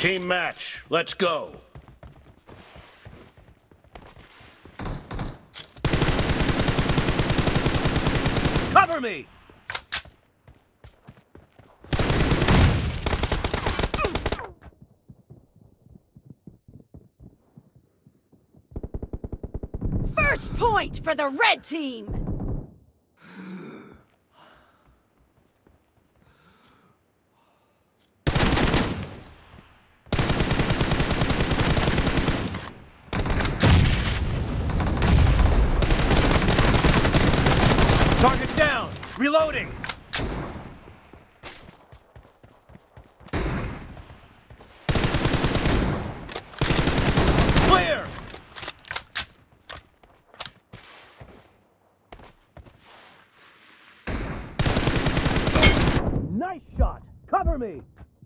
Team match, let's go. Cover me! First point for the red team! Target down! Reloading! Clear! Nice shot! Cover me!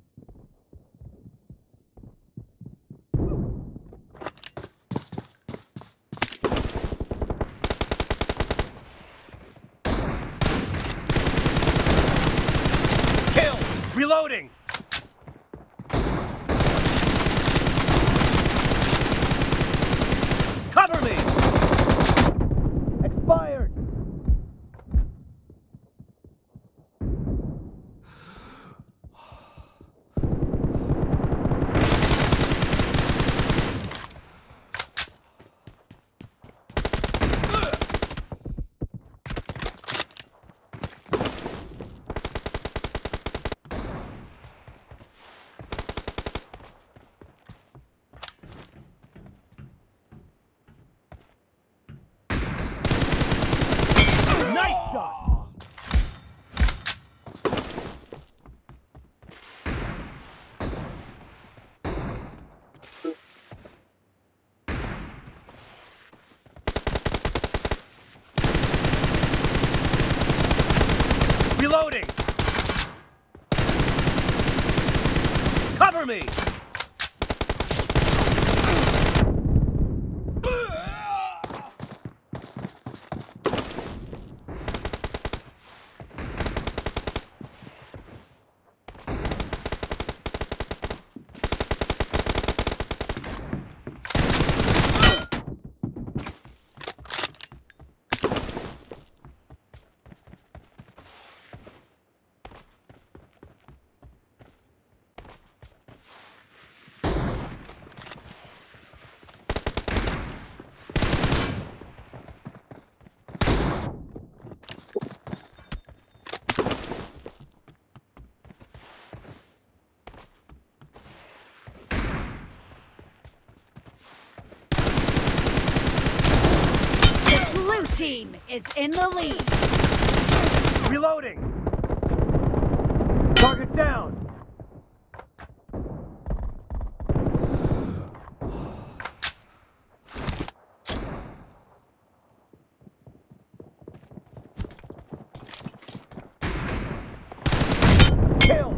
Reloading! Cover me! Expired! Reloading! Cover me! Team is in the lead. Reloading! Target down! Kill!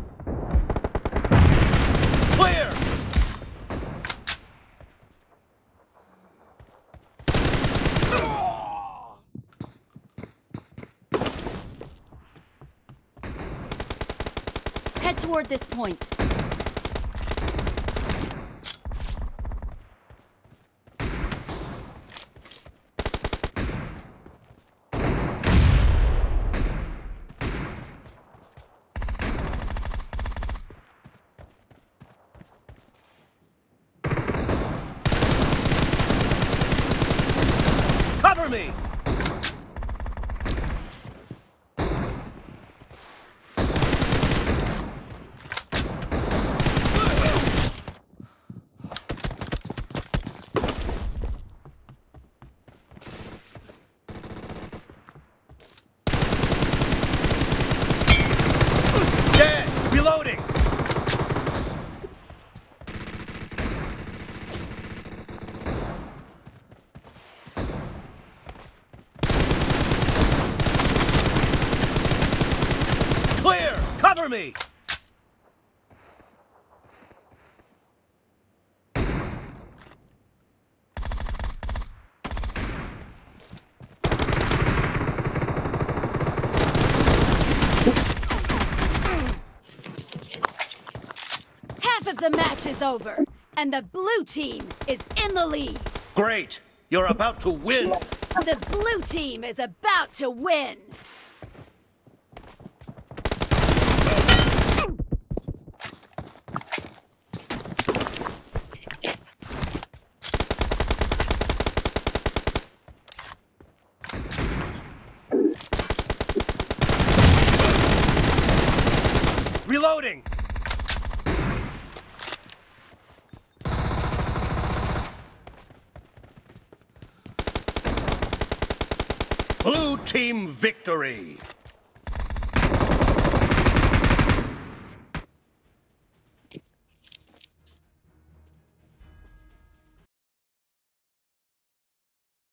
Clear! Head toward this point. Cover me! Reloading! Clear! Cover me! of the match is over, and the blue team is in the lead. Great! You're about to win! The blue team is about to win. Reloading! Blue team victory!